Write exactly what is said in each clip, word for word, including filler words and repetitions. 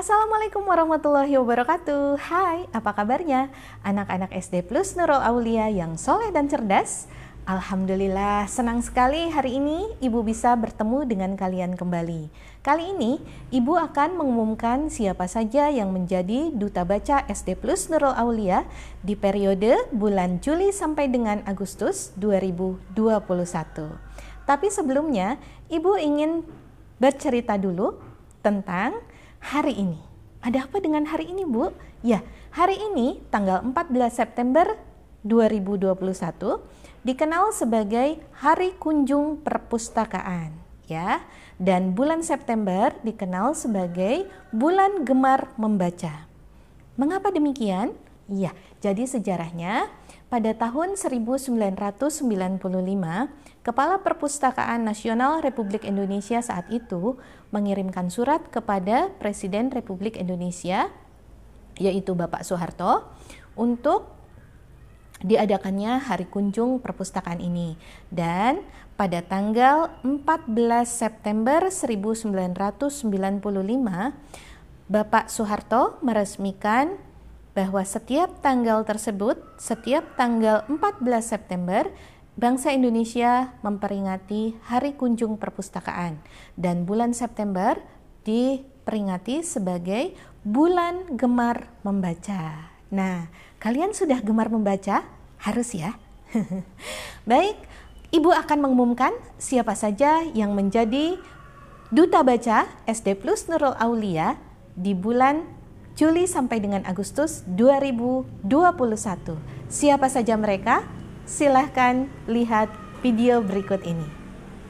Assalamualaikum warahmatullahi wabarakatuh. Hai, apa kabarnya? Anak-anak S D Plus Nurul Aulia yang soleh dan cerdas. Alhamdulillah, senang sekali hari ini Ibu bisa bertemu dengan kalian kembali. Kali ini, Ibu akan mengumumkan siapa saja yang menjadi Duta Baca S D Plus Nurul Aulia di periode bulan Juli sampai dengan Agustus dua ribu dua puluh satu. Tapi sebelumnya, Ibu ingin bercerita dulu tentang hari ini. Ada apa dengan hari ini, Bu? Ya, hari ini tanggal empat belas September dua ribu dua puluh satu dikenal sebagai Hari Kunjung Perpustakaan, ya. Dan bulan September dikenal sebagai Bulan Gemar Membaca. Mengapa demikian? Ya, jadi sejarahnya pada tahun seribu sembilan ratus sembilan puluh lima, Kepala Perpustakaan Nasional Republik Indonesia saat itu mengirimkan surat kepada Presiden Republik Indonesia, yaitu Bapak Soeharto, untuk diadakannya Hari Kunjung Perpustakaan ini. Dan pada tanggal empat belas September seribu sembilan ratus sembilan puluh lima, Bapak Soeharto meresmikan bahwa setiap tanggal tersebut, setiap tanggal empat belas September, bangsa Indonesia memperingati Hari Kunjung Perpustakaan, dan bulan September diperingati sebagai Bulan Gemar Membaca. Nah, kalian sudah gemar membaca? Harus ya. Baik, Ibu akan mengumumkan siapa saja yang menjadi Duta Baca S D Plus Nurul Aulia di bulan Juli sampai dengan Agustus dua ribu dua puluh satu. Siapa saja mereka? Silahkan lihat video berikut ini.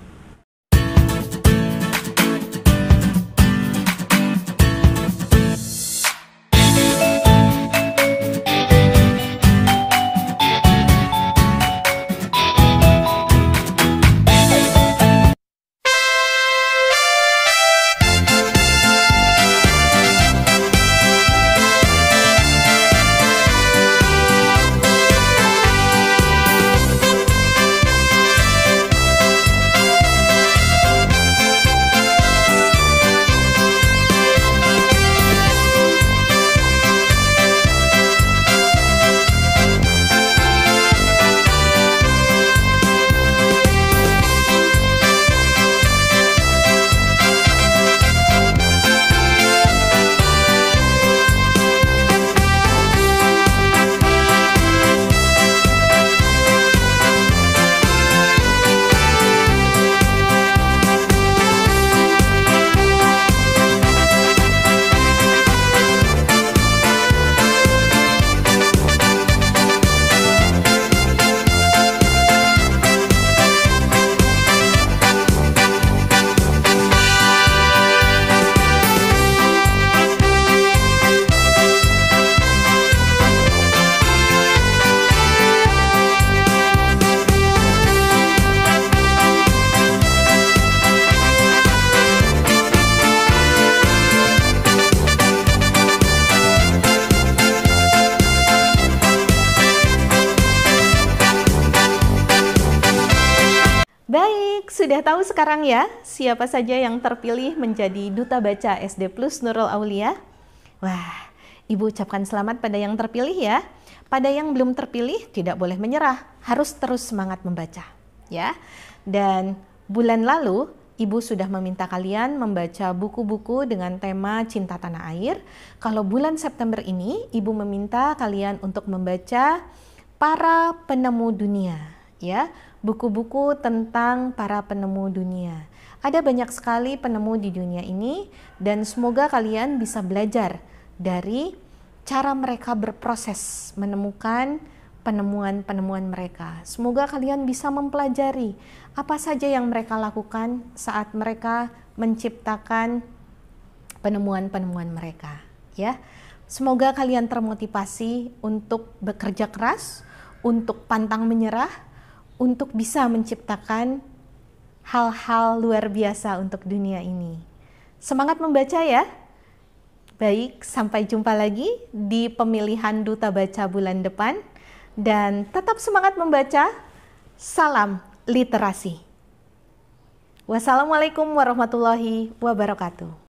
Baik, sudah tahu sekarang ya siapa saja yang terpilih menjadi Duta Baca S D Plus Nurul Aulia? Wah, Ibu ucapkan selamat pada yang terpilih ya. Pada yang belum terpilih tidak boleh menyerah, harus terus semangat membaca, ya. Dan bulan lalu Ibu sudah meminta kalian membaca buku-buku dengan tema cinta tanah air. Kalau bulan September ini Ibu meminta kalian untuk membaca Para Penemu Dunia, ya. Buku-buku tentang para penemu dunia. Ada banyak sekali penemu di dunia ini, dan semoga kalian bisa belajar dari cara mereka berproses menemukan penemuan-penemuan mereka. Semoga kalian bisa mempelajari apa saja yang mereka lakukan saat mereka menciptakan penemuan-penemuan mereka, ya. Semoga kalian termotivasi untuk bekerja keras, untuk pantang menyerah, untuk bisa menciptakan hal-hal luar biasa untuk dunia ini. Semangat membaca ya. Baik, sampai jumpa lagi di pemilihan Duta Baca bulan depan. Dan tetap semangat membaca. Salam literasi. Wassalamualaikum warahmatullahi wabarakatuh.